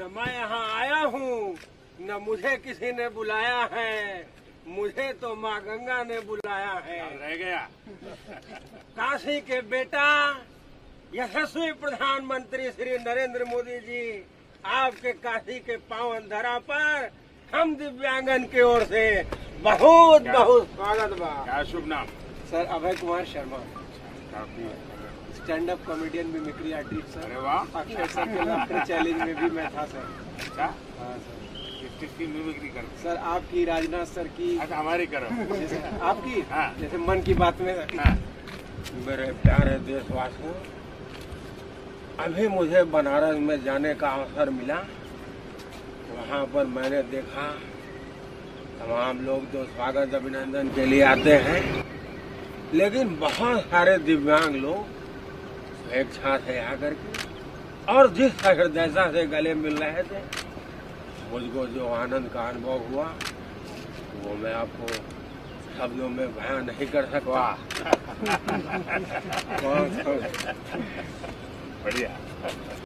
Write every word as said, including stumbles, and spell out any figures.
न मैं यहाँ आया हूँ न मुझे किसी ने बुलाया है, मुझे तो माँ गंगा ने बुलाया है। रह गया। काशी के बेटा यशस्वी प्रधानमंत्री श्री नरेंद्र मोदी जी, आपके काशी के पावन धरा पर हम दिव्यांगन की ओर से बहुत बहुत स्वागत बा। क्या शुभ नाम? सर अभय कुमार शर्मा, काफी स्टैंड अप कॉमेडियन भी मिक्री आर्टिस्ट सर। अरे वाह। अक्षर सर के लाफ्टर चैलेंज में भी मैं था सर। अच्छा, हाँ सर। किसकी मिमिक्री कर? सर आपकी, राजनाथ सर की। अच्छा, हमारी करो। जैसे आपकी, हाँ। जैसे मन की बात में। हाँ। मेरे प्यारे देशवासियों, अभी मुझे बनारस में जाने का अवसर मिला। वहाँ पर मैंने देखा तमाम लोग तो स्वागत अभिनंदन के लिए आते हैं, लेकिन बहुत सारे दिव्यांग लोग स्वेच्छा से आकर के और जिस हृदयता से गले मिल रहे थे, मुझको जो आनंद का अनुभव हुआ वो मैं आपको शब्दों में बयान नहीं कर सकता। बढ़िया।